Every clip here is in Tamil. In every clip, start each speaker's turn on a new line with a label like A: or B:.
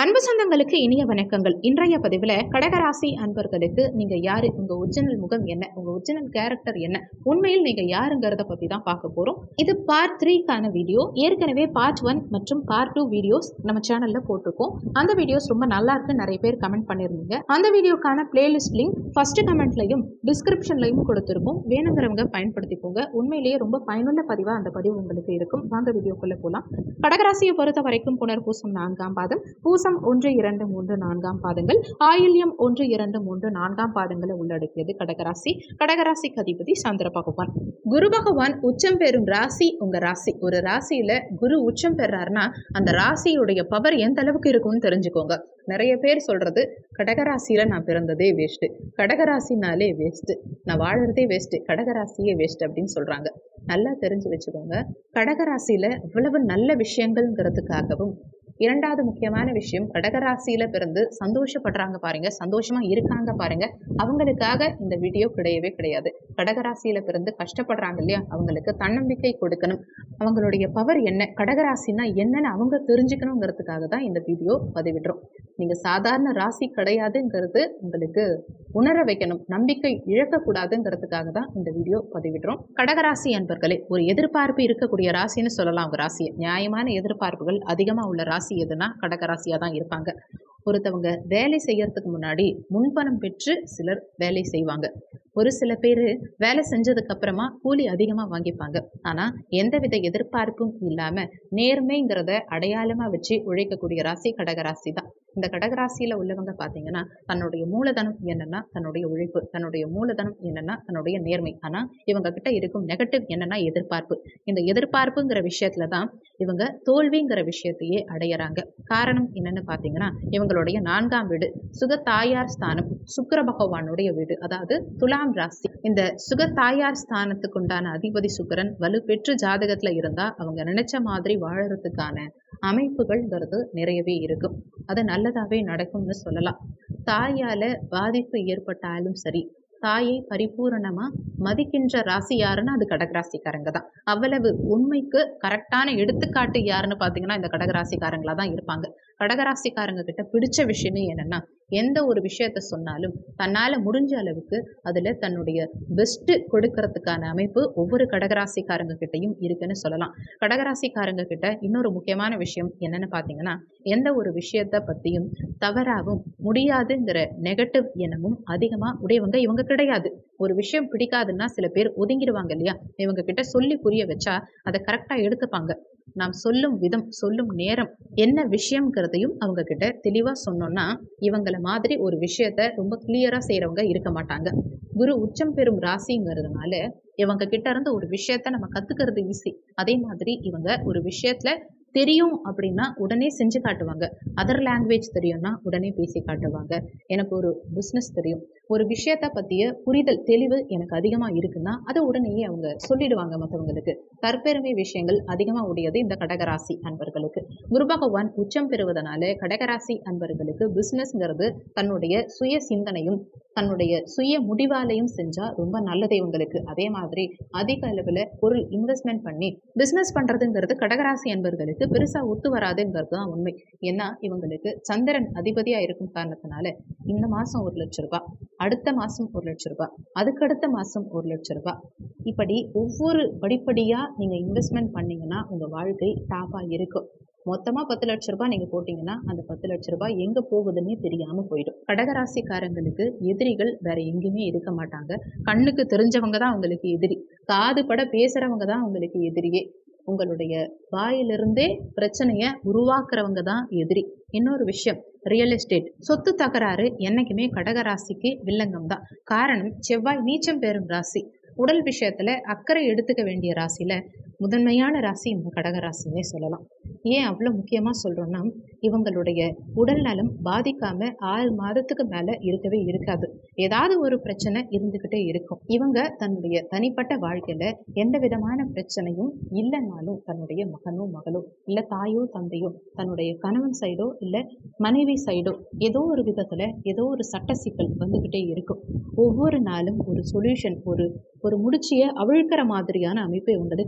A: அன்பு சொந்தங்களுக்கு இனிய வணக்கங்கள். இன்றைய பதிவில் கடகராசி அன்பர்களுக்கு நீங்க யாரு, உங்க ஒரிஜினல் முகம் என்ன, உங்க ஒரிஜினல் கேரக்டர் என்ன, உண்மையில் நீங்க யாருங்கிறத பத்தி தான் பார்க்க போறோம். இது பார்ட் 3க்கான வீடியோ. ஏற்கனவே பார்ட் 1 மற்றும் பார்ட் 2 வீடியோஸ் நம்ம சேனல்ல போட்டிருக்கோம். அந்த வீடியோஸ் ரொம்ப நல்லா இருக்கு, நிறைய பேர் கமெண்ட் பண்ணியிருந்தீங்க. அந்த வீடியோக்கான பிளேலிஸ்ட் லிங்க் ஃபர்ஸ்ட் கமெண்ட்லையும் டிஸ்கிரிப்ஷன்லையும் கொடுத்திருக்கோம். வேணுங்கிறவங்க பயன்படுத்திக்கோங்க. உண்மையிலேயே ரொம்ப பயனுள்ள பதிவா அந்த பதிவு உங்களுக்கு இருக்கும். வாங்க வீடியோக்குள்ள போலாம். கடகராசியை பொறுத்த வரைக்கும் புனர்பூசம் 4ஆம் பாதம், பூசம் 1, 2, 3, 4ஆம் பாதங்கள், ஆயில்யம் 1, 2, 3, 4ஆம் பாதங்களை உள்ளடக்கியது கடகராசி. கடகராசிக்கு அதிபதி சந்திர பகவான். குரு பகவான் உச்சம் பெறும் ராசி உங்க ராசி. ஒரு ராசியில குரு உச்சம் பெறாருன்னா அந்த ராசியுடைய பவர் எந்த அளவுக்கு இருக்கும்னு தெரிஞ்சுக்கோங்க. நிறைய பேர் சொல்றது கடகராசியில நான் பிறந்ததே வேஸ்ட், கடகராசினாலே வேஸ்ட், நான் வாழறதே வேஸ்ட், கடகராசியே வேஸ்ட் அப்படின்னு சொல்றாங்க. நல்லா தெரிஞ்சு வச்சுக்கோங்க, கடகராசியில இவ்வளவு நல்ல விஷயங்கள்ங்கிறதுக்காகவும் இரண்டாவது முக்கியமான விஷயம், கடகராசியில பிறந்து சந்தோஷப்படுறாங்க பாருங்க, சந்தோஷமா இருக்காங்க பாருங்க, அவங்களுக்காக இந்த வீடியோ கிடையவே கிடையாது. கடகராசியில பிறந்து கஷ்டப்படுறாங்க இல்லையா, அவங்களுக்கு தன்னம்பிக்கை கொடுக்கணும், அவங்களுடைய பவர் என்ன, கடகராசினா என்னன்னு அவங்க தெரிஞ்சுக்கணுங்கிறதுக்காக தான் இந்த வீடியோ பதிவிடுறோம். நீங்க சாதாரண ராசி கிடையாதுங்கிறது உங்களுக்கு உணர வைக்கணும், நம்பிக்கை இழக்கக்கூடாதுங்கிறதுக்காக தான் இந்த வீடியோ பதிவிடுறோம். கடகராசி அன்பர்களே, ஒரு எதிர்பார்ப்பு இருக்கக்கூடிய ராசின்னு சொல்லலாம். உங்க ராசியை நியாயமான எதிர்பார்ப்புகள் அதிகமா உள்ள ராசி எதுனா கடகராசியா தான் இருப்பாங்க. ஒருத்தவங்க வேலை செய்யறதுக்கு முன்னாடி முன்பணம் பெற்று சிலர் வேலை செய்வாங்க. ஒரு சில பேர் வேலை செஞ்சதுக்கு அப்புறமா கூலி அதிகமா வாங்கிப்பாங்க. ஆனா எந்தவித எதிர்பார்ப்பும் இல்லாம நேர்மைங்கிறத அடையாளமா வச்சு உழைக்கக்கூடிய ராசி கடகராசி தான். இந்த கடகராசியில உள்ளவங்க பாத்தீங்கன்னா தன்னுடைய மூலதனம் என்னன்னா தன்னுடைய உழைப்பு, தன்னுடைய மூலதனம் என்னன்னா தன்னுடைய நேர்மை. ஆனா இவங்க கிட்ட இருக்கும் நெகட்டிவ் என்னன்னா எதிர்பார்ப்பு. இந்த எதிர்பார்ப்புங்கிற விஷயத்துலதான் இவங்க தோல்விங்கிற விஷயத்தையே அடையறாங்க. காரணம் என்னன்னு பாத்தீங்கன்னா இவங்களுடைய 4ஆம் வீடு சுக தாயார் ஸ்தானம், சுக்கிர பகவானுடைய வீடு, அதாவது துலாம் ராசி. இந்த சுக தாயார் ஸ்தானத்துக்கு உண்டான அதிபதி சுக்கிரன் வலுப்பெற்று ஜாதகத்துல இருந்தா அவங்க நினைச்ச மாதிரி வாழறதுக்கான அமைப்புகள்ங்கிறது நிறையவே இருக்கும். அது நல்லதாவே நடக்கும்னு சொல்லலாம். தாயால பாதிப்பு ஏற்பட்டாலும் சரி, தாயை பரிபூரணமா மதிக்கின்ற ராசி யாருன்னா அது கடகராசிக்காரங்க தான். அவ்வளவு உண்மைக்கு கரெக்டான எடுத்துக்காட்டு யாருன்னு பாத்தீங்கன்னா இந்த கடகராசிக்காரங்களா தான் இருப்பாங்க. கடகராசிக்காரங்க கிட்ட பிடிச்ச விஷயமே என்னன்னா, எந்த ஒரு விஷயத்த சொன்னாலும் தன்னால முடிஞ்ச அளவுக்கு அதுல தன்னுடைய பெஸ்ட் கொடுக்கறதுக்கான அமைப்பு ஒவ்வொரு கடகராசிக்காரங்க கிட்டையும் இருக்குன்னு சொல்லலாம். கடகராசிக்காரங்க கிட்ட இன்னொரு முக்கியமான விஷயம் என்னன்னு பாத்தீங்கன்னா, எந்த ஒரு விஷயத்த பத்தியும் தவறாகவும் முடியாதுங்கிற நெகட்டிவ் எண்ணமும் அதிகமா உடையவங்க இவங்க கிடையாது. ஒரு விஷயம் பிடிக்காதுன்னா சில பேர் ஒதுங்கிடுவாங்க இல்லையா, இவங்க கிட்ட சொல்லி புரிய வச்சா அதை கரெக்டா எடுத்துப்பாங்க. நாம் சொல்லும் விதம், சொல்லும் நேரம், என்ன விஷயம்ங்கிறதையும் அவங்க கிட்ட தெளிவா சொன்னோம்னா இவங்கள மாதிரி ஒரு விஷயத்த ரொம்ப கிளியரா செய்யறவங்க இருக்க மாட்டாங்க. குரு உச்சம் பெறும் ராசிங்கிறதுனால இவங்க கிட்ட இருந்து ஒரு விஷயத்த நம்ம கத்துக்கிறது ஈஸி. அதே மாதிரி இவங்க ஒரு விஷயத்துல தெரியும் அப்படின்னா உடனே செஞ்சு காட்டுவாங்க. அதர் லாங்குவேஜ் தெரியும்னா உடனே பேசி காட்டுவாங்க. எனக்கு ஒரு பிஸ்னஸ் தெரியும், ஒரு விஷயத்த பத்திய புரிதல் தெளிவு எனக்கு அதிகமா இருக்குன்னா அதை உடனேயே அவங்க சொல்லிடுவாங்க மற்றவங்களுக்கு. தற்பெருமை விஷயங்கள் அதிகமா உடையது இந்த கடகராசி அன்பர்களுக்கு. குரு பகவான் உச்சம் பெறுவதனால கடகராசி அன்பர்களுக்கு பிஸ்னஸ்ங்கிறது தன்னுடைய சுய சிந்தனையும் தன்னுடைய சுய முடிவாலையும் செஞ்சா ரொம்ப நல்லதே உங்களுக்கு. அதே மாதிரி அதிக அளவுல பொருள் இன்வெஸ்ட்மெண்ட் பண்ணி பிசினஸ் பண்றதுங்கிறது கடகராசி அன்பர்களுக்கு பெருசா ஒத்து வராதுங்கிறது தான் உண்மை. ஏன்னா இவங்களுக்கு சந்திரன் அதிபதியா இருக்கும் காரணத்தினால இந்த மாசம் 1 லட்சம் ரூபாய், அடுத்த மாசம் 1 லட்சம் ரூபாய், அதுக்கடுத்த மாசம் 1 லட்சம் ரூபாய், இப்படி ஒவ்வொரு படிப்படியா நீங்க இன்வெஸ்ட்மெண்ட் பண்ணீங்கன்னா உங்க வாழ்க்கை டாப்பா இருக்கும். மொத்தமா 10 லட்சம் ரூபாய் நீங்க போட்டீங்கன்னா அந்த 10 லட்சம் ரூபாய் எங்க போகுதுன்னே தெரியாம போயிடும். கடகராசிக்காரங்களுக்கு எதிரிகள் வேற எங்கேயுமே இருக்க மாட்டாங்க. கண்ணுக்கு தெரிஞ்சவங்க தான் உங்களுக்கு எதிரி, காது பட பேசுறவங்க தான் உங்களுக்கு எதிரியே. உங்களுடைய வாயிலிருந்தே பிரச்சனைய உருவாக்குறவங்க தான் எதிரி. இன்னொரு விஷயம், ரியல் எஸ்டேட் சொத்து தகராறு என்னைக்குமே கடகராசிக்கு வில்லங்கம் தான். காரணம், செவ்வாய் நீச்சம் பெறும் ராசி. உடல் விஷயத்துல அக்கறை எடுத்துக்க வேண்டிய ராசியில முதன்மையான ராசி இந்த கடகராசின்னே சொல்லலாம். ஏன் அவ்வளவு முக்கியமா சொல்றோம்னா, இவங்களுடைய உடல் நலம் பாதிக்காம 6 மாதத்துக்கு மேல இருக்கவே இருக்காது. ஏதாவது ஒரு பிரச்சனை இருந்துகிட்டே இருக்கும். இவங்க தன்னுடைய தனிப்பட்ட வாழ்க்கையில எந்த விதமான பிரச்சனையும் இல்லைன்னாலும் தன்னுடைய மகனோ மகளோ இல்ல தாயோ தந்தையோ தன்னுடைய கணவன் சைடோ இல்ல மனைவி சைடோ ஏதோ ஒரு விதத்துல ஏதோ ஒரு சட்ட சிக்கல் வந்துகிட்டே இருக்கும். ஒவ்வொரு நாளும் ஒரு சொல்யூஷன், ஒரு முடிச்சிய அவிழ்க்கிற மாதிரியான அமைப்பு இவங்களுக்கு உண்டு.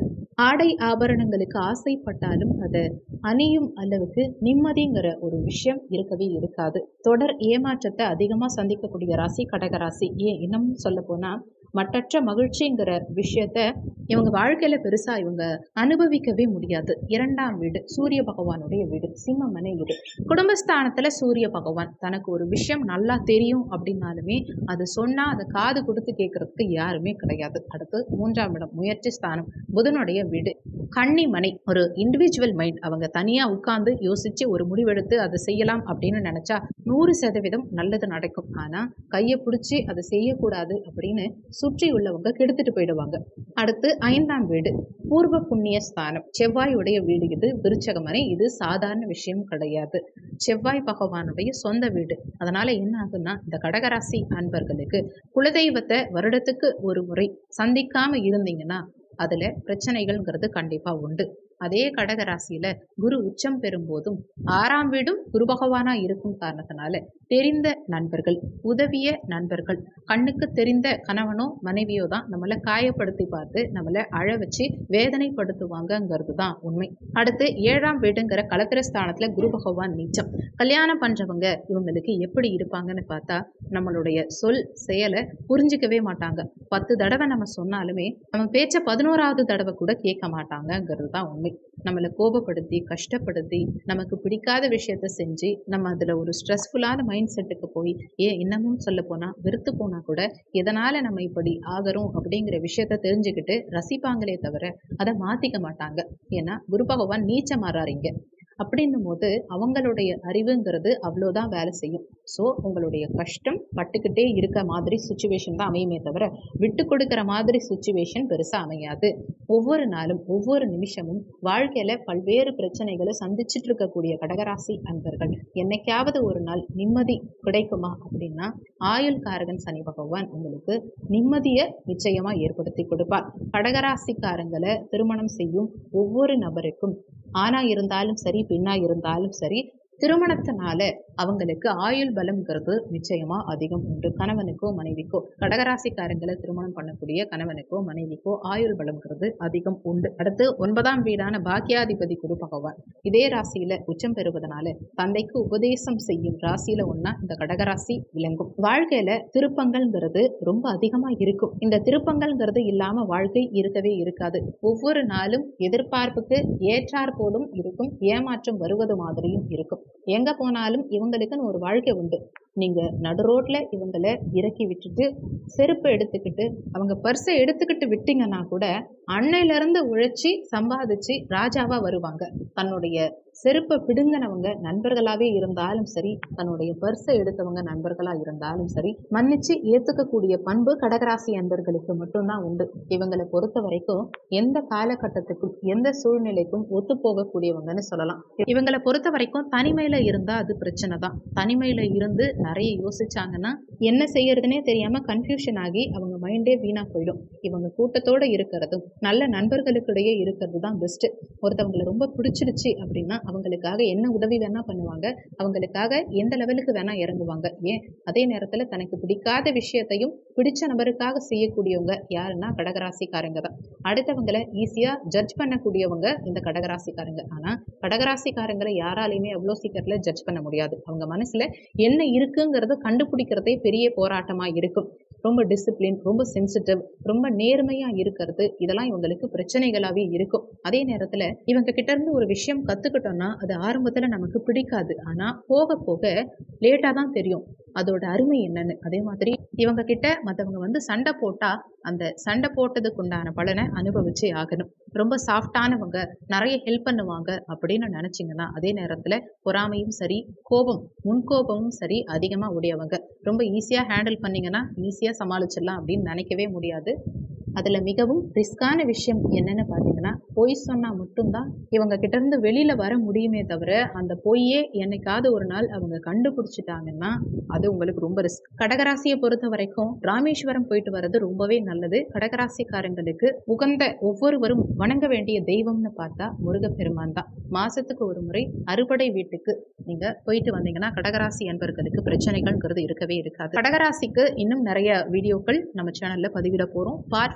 A: ஆடை ஆபரணங்களுக்கு ஆசைப்பட்டாலும் அதை அணியும் அளவுக்கு நிம்மதிங்கிற ஒரு விஷயம் இருக்கவே இருக்காது. தொடர் ஏமாற்றத்தை அதிகமாக சந்திக்கக்கூடிய ராசி கடகராசி. ஏன் இன்னமும் சொல்ல போனா மற்றற்ற மகிழ்ச்சிங்கிற விஷயத்த இவங்க வாழ்க்கையில பெருசா இவங்க அனுபவிக்கவே முடியாது. 2ஆம் வீடு சூரிய பகவானுடைய வீடு, சிம்மமனை வீடு. குடும்பஸ்தானத்துல சூரிய பகவான் தனக்கு ஒரு விஷயம் நல்லா தெரியும் அப்படின்னாலுமே அது சொன்னா அதை காது கொடுத்து கேட்கறதுக்கு யாருமே கிடையாது. அடுத்து 3ஆம் இடம் முயற்சி ஸ்தானம், புதனுடைய வீடு. கன்னிமனை ஒரு இண்டிவிஜுவல் மைண்ட். அவங்க தனியா உட்கார்ந்து யோசிச்சு ஒரு முடிவெடுத்து அதை செய்யலாம் அப்படின்னு நினைச்சா 100% நல்லது நடக்கும். ஆனா கையை பிடிச்சி அதை செய்யக்கூடாது அப்படின்னு சுற்றி உள்ளவங்க கெடுத்துட்டு போயிடுவாங்க. அடுத்து 5ஆம் வீடு பூர்வ புண்ணிய ஸ்தானம், செவ்வாயுடைய வீடு. இது விருச்சகமனை. இது சாதாரண விஷயம் கிடையாது. செவ்வாய் பகவானுடைய சொந்த வீடு. அதனால என்ன ஆகுன்னா இந்த கடகராசி அன்பர்களுக்கு குலதெய்வத்தை வருடத்துக்கு ஒரு முறை சந்திக்காம இருந்தீங்கன்னா அதுல பிரச்சனைகள்ங்கிறது கண்டிப்பா உண்டு. அதே கடகராசியில குரு உச்சம் பெறும்போதும் 6ஆம் வீடும் குரு பகவானா இருக்கும் காரணத்தினால தெரிந்த நண்பர்கள், உதவிய நண்பர்கள், கண்ணுக்கு தெரிந்த கணவனோ மனைவியோ தான் நம்மளை காயப்படுத்தி பார்த்து நம்மளை அழ வச்சு வேதனைப்படுத்துவாங்கங்கிறது தான் உண்மை. அடுத்து 7ஆம் வீடுங்கிற கலத்திரஸ்தானத்துல குரு பகவான் நீச்சம். கல்யாணம் பண்றவங்க இவங்களுக்கு எப்படி இருப்பாங்கன்னு பார்த்தா நம்மளுடைய சொல் செயலை புரிஞ்சிக்கவே மாட்டாங்க. 10 தடவை நம்ம சொன்னாலுமே நம்ம பேச்ச 11ஆவது தடவை கூட கேட்க மாட்டாங்கங்கிறது தான் உண்மை. நம்மளை கோபப்படுத்தி கஷ்டப்படுத்தி நமக்கு பிடிக்காத விஷயத்த செஞ்சு நம்ம அதுல ஒரு ஸ்ட்ரெஸ்ஃபுல்லான மைண்ட் செட்டுக்கு போய் இன்னமும் சொல்ல போனா வெறுத்து போனா கூட எதனால நம்ம இப்படி ஆகிறோம் அப்படிங்கிற விஷயத்த தெரிஞ்சுக்கிட்டு ரசிப்பாங்களே தவிர அதை மாத்திக்க மாட்டாங்க. ஏன்னா குரு பகவான் நீச்சம் மாறாருங்க. அப்படின்னும் போது அவங்களுடைய அறிவுங்கிறது அவ்வளோதான் வேலை செய்யும். ஸோ உங்களுடைய கஷ்டம் பட்டுக்கிட்டே இருக்க மாதிரி சுச்சுவேஷன் தான் அமையுமே தவிர விட்டு கொடுக்குற மாதிரி சுச்சுவேஷன் பெருசாக அமையாது. ஒவ்வொரு நாளும் ஒவ்வொரு நிமிஷமும் வாழ்க்கையில பல்வேறு பிரச்சனைகளை சந்திச்சுட்டு இருக்கக்கூடிய கடகராசி அன்பர்கள் என்னைக்காவது ஒரு நாள் நிம்மதி கிடைக்குமா அப்படின்னா ஆயுள் காரகன் சனி பகவான் உங்களுக்கு நிம்மதியை நிச்சயமா ஏற்படுத்தி கொடுப்பார். கடகராசிக்காரங்களை திருமணம் செய்யும் ஒவ்வொரு நபருக்கும் ஆணா இருந்தாலும் சரி பெண்ணா இருந்தாலும் சரி திருமணத்தினால அவங்களுக்கு ஆயுள் பலம்ங்கிறது நிச்சயமா அதிகம் உண்டு. கணவனுக்கோ மனைவிக்கோ, கடகராசிக்காரங்களை திருமணம் பண்ணக்கூடிய கணவனுக்கோ மனைவிக்கோ ஆயுள் பலம்ங்கிறது அதிகம் உண்டு. அடுத்து 9ஆம் வீடான பாக்கியாதிபதி குரு பகவான் இதே ராசியில உச்சம் பெறுவதனால தந்தைக்கு உபதேசம் செய்யும் ராசியில ஒன்னா இந்த கடகராசி விளங்கும். வாழ்க்கையில திருப்பங்கள்ங்கிறது ரொம்ப அதிகமா இருக்கும். இந்த திருப்பங்கள்ங்கிறது இல்லாம வாழ்க்கை இருக்கவே இருக்காது. ஒவ்வொரு நாளும் எதிர்பார்ப்புக்கு ஏற்றார் போலும் இருக்கும், ஏமாற்றம் வருவது மாதிரியும் இருக்கும். எங்க போனாலும் இவங்களுக்குன்னு ஒரு வாழ்க்கை உண்டு. நீங்க நடு ரோட்ல இவங்களை இறக்கி விட்டுட்டு செருப்பை எடுத்துக்கிட்டு அவங்க பர்ஸை எடுத்துக்கிட்டு விட்டீங்கன்னா கூட அன்னையில இருந்து உழைச்சி சம்பாதிச்சு ராஜாவா வருவாங்க. தன்னுடைய செருப்பை பிடுங்கினவங்க நண்பர்களாவே இருந்தாலும் சரி, தன்னுடைய பர்ஸை எடுத்தவங்க நண்பர்களா இருந்தாலும் சரி, மன்னிச்சு ஏத்துக்கக்கூடிய பண்பு கடகராசி அன்பர்களுக்கு மட்டும்தான் உண்டு. இவங்களை பொறுத்த வரைக்கும் எந்த காலகட்டத்துக்கும் எந்த சூழ்நிலைக்கும் ஒத்து போகக்கூடியவங்கன்னு சொல்லலாம். இவங்களை பொறுத்த வரைக்கும் தனிமையில இருந்தா அது பிரச்சனை தான். தனிமையில இருந்து நிறைய யோசிச்சாங்கன்னா என்ன செய்யறதுனே தெரியாம கன்ஃபியூஷன் ஆகி அவங்க மைண்டே வீணா போயிடும். இவங்க கூட்டத்தோட இருக்கிறதும் நல்ல நண்பர்களுக்கிடையே இருக்கிறது தான் பெஸ்ட். ஒருத்தவங்களை ரொம்ப பிடிச்சிருச்சு அப்படின்னா அவங்களுக்காக என்ன உதவி வேணா பண்ணுவாங்க, அவங்களுக்காக எந்த லெவலுக்கு வேணா இறங்குவாங்க. ஏன் அதே நேரத்துல தனக்கு பிடிக்காத விஷயத்தையும் பிடிச்ச நபருக்காக செய்யக்கூடியவங்க யாருன்னா கடகராசிக்காரங்க தான். அடுத்தவங்களை ஈஸியா ஜட்ஜ் பண்ணக்கூடியவங்க இந்த கடகராசிக்காரங்க. ஆனா கடகராசிக்காரங்களை யாராலையுமே அவ்வளோ சீக்கிரத்துல ஜட்ஜ் பண்ண முடியாது. அவங்க மனசுல என்ன இருக்குங்கிறத கண்டுபிடிக்கிறதே பெரிய போராட்டமா இருக்கும். ரொம்ப டிசிப்ளின், ரொம்ப சென்சிட்டிவ், ரொம்ப நேர்மையா இருக்கிறது, இதெல்லாம் இவங்களுக்கு பிரச்சனைகளாவே இருக்கும். அதே நேரத்துல இவங்க கிட்ட இருந்து ஒரு விஷயம் கத்துக்கிட்டோம்னா அது ஆரம்பத்துல நமக்கு பிடிக்காது. ஆனா போக போக லேட்டா தான் தெரியும் அதோட அருமை என்னன்னு. அதே மாதிரி இவங்க கிட்ட மற்றவங்க சண்டை போட்டா அந்த சண்டை போட்டதுக்கு உண்டான பலனை அனுபவிச்சே ஆகணும். ரொம்ப சாஃப்டானவங்க, நிறைய ஹெல்ப் பண்ணுவாங்க அப்படின்னு நினைச்சிங்கன்னா அதே நேரத்துல பொறாமையும் சரி, முன்கோபமும் சரி அதிகமா உடையவங்க. ரொம்ப ஈஸியா ஹேண்டில் பண்ணீங்கன்னா ஈஸியா சமாளிச்சிடலாம் அப்படின்னு நினைக்கவே முடியாது. அதுல மிகவும் ரிஸ்கான விஷயம் என்னன்னு பாத்தீங்கன்னா பொய் சொன்னா மட்டும்தான் இவங்க கிட்ட இருந்து வெளியில வர முடியுமே தவிர அந்த பொய்யே என்னைக்காவது ஒரு நாள் அவங்க கண்டுபிடிச்சிட்டாங்கன்னா அது உங்களுக்கு ரொம்ப ரிஸ்க். கடகராசியை பொறுத்த வரைக்கும் ராமேஸ்வரம் போயிட்டு வர்றது ரொம்பவே நல்லது. கடகராசிக்காரங்களுக்கு உகந்த ஒவ்வொருவரும் வணங்க வேண்டிய தெய்வம்னு பார்த்தா முருகப்பெருமான் தான். மாசத்துக்கு ஒரு முறை அறுபடை வீட்டுக்கு நீங்க போயிட்டு வந்தீங்கன்னா கடகராசி அன்பர்களுக்கு பிரச்சனைகள்ங்கிறது இருக்கவே இருக்காது. கடகராசிக்கு இன்னும் நிறைய வீடியோக்கள் நம்ம சேனல்ல பதிவிட போறோம். பார்ட்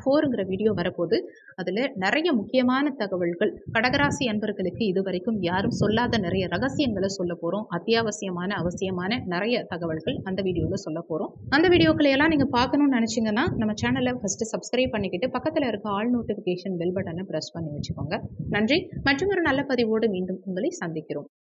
A: 4ங்கிற வீடியோ வரப்போகுது. அதில் நிறைய முக்கியமான தகவல்கள், கடகராசி அன்பர்களுக்கு இதுவரைக்கும் யாரும் சொல்லாத நிறைய ரகசியங்களை சொல்ல போகிறோம். அத்தியாவசியமான அவசியமான நிறைய தகவல்கள் அந்த வீடியோவில் சொல்ல போகிறோம். அந்த வீடியோக்களை எல்லாம் நீங்கள் பார்க்கணும்னு நினச்சிங்கன்னா நம்ம சேனலை ஃபஸ்ட்டு சப்ஸ்கிரைப் பண்ணிக்கிட்டு பக்கத்தில் இருக்க ஆல் நோட்டிஃபிகேஷன் பெல் பட்டனை ப்ரெஸ் பண்ணி வச்சுக்கோங்க. நன்றி. மற்றும் ஒரு நல்ல பதிவோடு மீண்டும் உங்களை சந்திக்கிறோம்.